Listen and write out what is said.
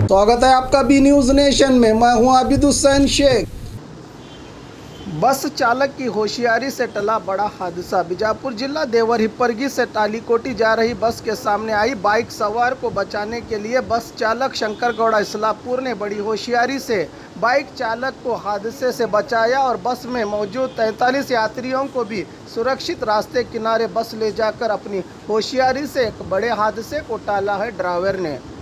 स्वागत है आपका बी न्यूज़ नेशन में। मैं हूं आबिद हुसैन शेख। बस चालक की होशियारी से टला बड़ा हादसा। बीजापुर जिला देवर हिप्परगी से टालीकोटी जा रही बस के सामने आई बाइक सवार को बचाने के लिए बस चालक शंकर गौड़ा इस्लामपुर ने बड़ी होशियारी से बाइक चालक को हादसे से बचाया और बस में मौजूद 43 यात्रियों को भी सुरक्षित रास्ते किनारे बस ले जाकर अपनी होशियारी से एक बड़े हादसे को टाला है ड्राइवर ने।